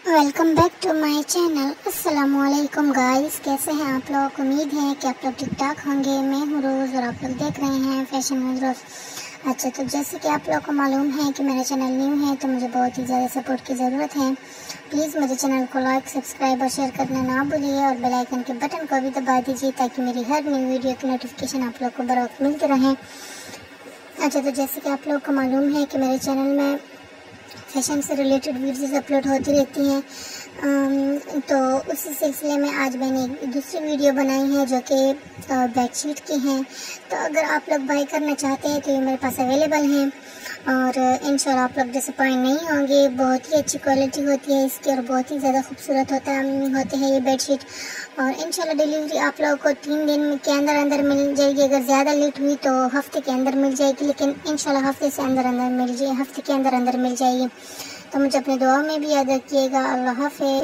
Welcome back to my channel. अस्सलामुअलैकुम guys, कैसे हैं आप लोग। उम्मीद है कि आप लोग ठीक ठाक होंगे। मैं हूँ रोज़ और आप लोग देख रहे हैं फैशन विद रोज़। अच्छा, तो जैसे कि आप लोग को मालूम है कि मेरा चैनल न्यू है तो मुझे बहुत ही ज़्यादा सपोर्ट की ज़रूरत है। प्लीज़ मेरे चैनल को लाइक, सब्सक्राइब और शेयर करना ना भूलिए और बेल आइकन के बटन को भी दबा दीजिए ताकि मेरी हर न्यू वीडियो की नोटिफिकेशन आप लोग को बर वक्त मिलती रहे। अच्छा, तो जैसे कि आप लोग को मालूम है कि मेरे चैनल में फैशन से रिलेटेड वीडियोस अपलोड होती रहती हैं। तो उसी सिलसिले में आज मैंने एक दूसरी वीडियो बनाई है जो कि बेडशीट की है। तो अगर आप लोग बाय करना चाहते हैं तो ये मेरे पास अवेलेबल हैं और इंशाल्लाह आप लोग डिसअपॉइंट नहीं होंगे। बहुत ही अच्छी क्वालिटी होती है इसकी और बहुत ही ज़्यादा खूबसूरत होते हैं ये बेडशीट। और इंशाल्लाह डिलीवरी आप लोगों को 3 दिन के अंदर मिल जाएगी। अगर ज़्यादा लेट हुई तो हफ्ते के अंदर मिल जाएगी, लेकिन इंशाल्लाह हफ्ते से हफ्ते के अंदर मिल जाएगी। तो मुझे अपने दुआ में भी याद रखिएगा। अल्लाह हाफ़िज़।